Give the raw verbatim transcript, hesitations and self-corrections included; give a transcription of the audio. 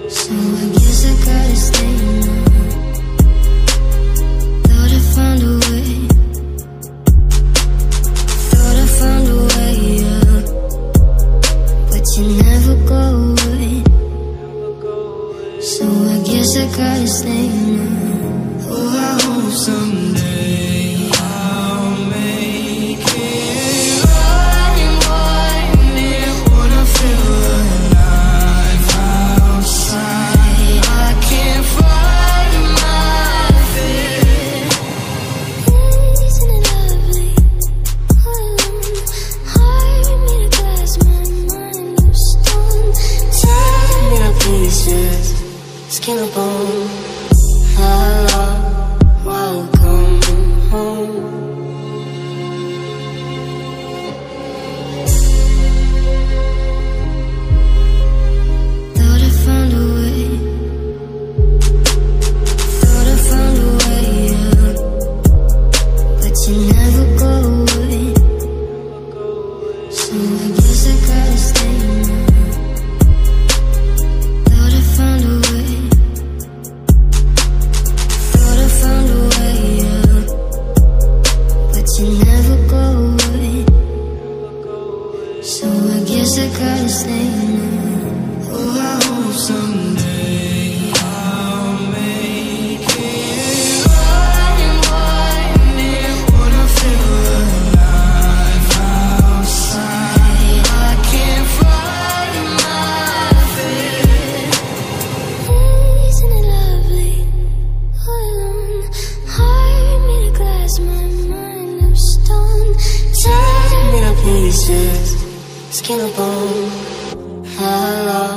So I guess I gotta stay now. Thought I found a way, thought I found a way out, but you never go away. So I guess I gotta stay now. Oh, I hope someday I'll make it right and white it when I feel alive outside. I can't fight my fear. Isn't it lovely? Alone, heart made of glass, my mind of stone. Tear me to pieces, skin and bone. Hello, welcome home. Thought I found a way, thought I found a way out, but you never go away. So I guess I gotta stay now. Thought I found a way, thought I found a way out, but you never go away. So I guess I gotta stay now. Oh, I hope someday I'll make it right and white it when I feel alive outside. I can't fight my fear. Isn't it lovely? Alone, heart made of glass, my mind of stone. Tear me to pieces, skin and bone. Hello.